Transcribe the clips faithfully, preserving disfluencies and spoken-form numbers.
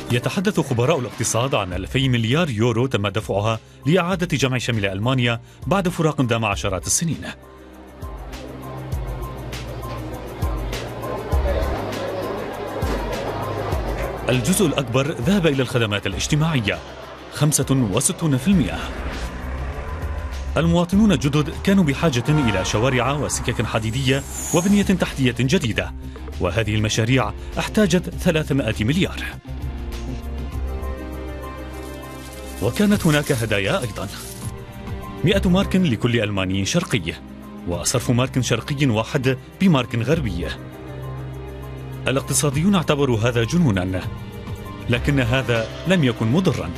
يتحدث خبراء الاقتصاد عن ألفي مليار يورو تم دفعها لإعادة جمع شمل ألمانيا بعد فراق دام عشرات السنين. الجزء الأكبر ذهب إلى الخدمات الاجتماعية خمسة وستين بالمئة. المواطنون الجدد كانوا بحاجة إلى شوارع وسكك حديدية وبنية تحتية جديدة، وهذه المشاريع احتاجت ثلاثمائة مليار. وكانت هناك هدايا أيضا، مئة مارك لكل ألماني شرقي، وصرف مارك شرقي واحد بمارك غربي. الاقتصاديون اعتبروا هذا جنونا، لكن هذا لم يكن مضرا.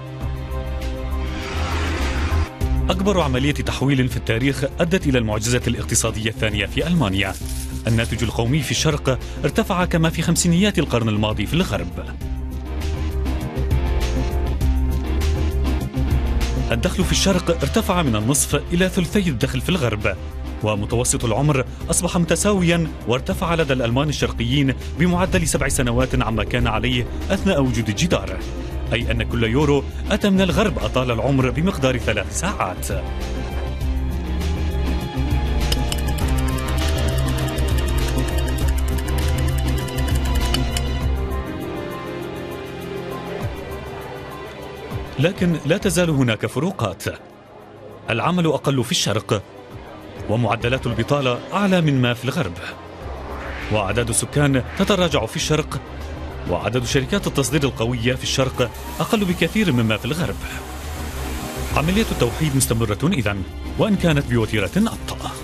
أكبر عملية تحويل في التاريخ أدت إلى المعجزة الاقتصادية الثانية في ألمانيا. الناتج القومي في الشرق ارتفع كما في خمسينيات القرن الماضي في الغرب. الدخل في الشرق ارتفع من النصف إلى ثلثي الدخل في الغرب، ومتوسط العمر أصبح متساويا وارتفع لدى الألمان الشرقيين بمعدل سبع سنوات عما كان عليه أثناء وجود الجدار، أي أن كل يورو أتى من الغرب أطال العمر بمقدار ثلاث ساعات. لكن لا تزال هناك فروقات. العمل أقل في الشرق، ومعدلات البطالة أعلى مما في الغرب، وأعداد السكان تتراجع في الشرق، وعدد شركات التصدير القوية في الشرق أقل بكثير مما في الغرب. عملية التوحيد مستمرة إذن، وإن كانت بوتيرة أبطأ.